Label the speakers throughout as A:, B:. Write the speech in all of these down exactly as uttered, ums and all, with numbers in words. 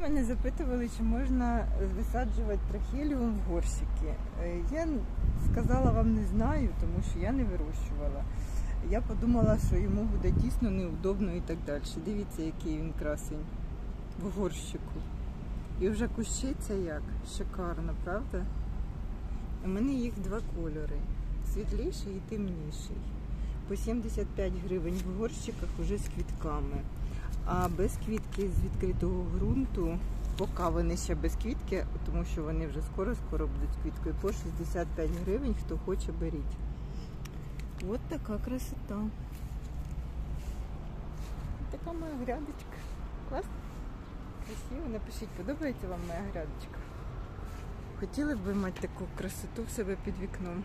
A: Мене запитували, чи можна висаджувати трахеліум в горщики. Я сказала вам не знаю, тому що я не вирощувала. Я подумала, що йому буде тісно, неудобно і так далі. Дивіться, який він красень в горщику. І вже кущиться як. Шикарно, правда? У мене їх два кольори. Світліший і темніший. По сімдесят п'ять гривень в горщиках уже з квітками. А без квітки з відкритого ґрунту, поки вони ще без квітки, тому що вони вже скоро-скоро будуть з квіткою, по шістдесят п'ять гривень, хто хоче, беріть. Ось така красота. Така моя грядочка. Клас? Красиво. Напишіть, подобається вам моя грядочка? Хотіли б ви мати таку красоту в себе під вікном?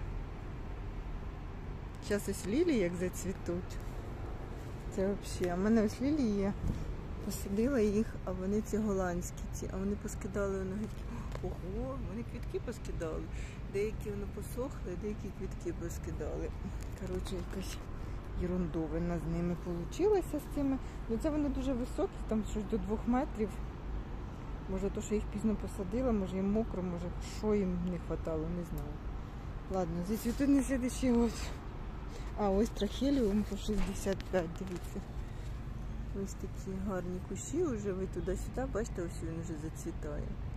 A: Зараз ось лілії як зацвітуть. Це взагалі. А в мене ось лілії є. Посадила їх, а вони ці голландські ці. А вони поскидали вони геть. Ого, вони квітки поскидали. Деякі воно посохли, деякі квітки поскидали. Коротше, якась ерундовина з ними вийшла з цими. Ну це вони дуже високі, там щось до двох метрів. Може то, що їх пізно посадила, може їм мокро, може що їм не вистачало, не знаю. Ладно, зацвітуть на слідчий год. А ось трахеліум по шістдесят п'ять, дивіться. Ось такі гарні кущі, вже ви туди-сюди, бачите, ось він вже зацвітає.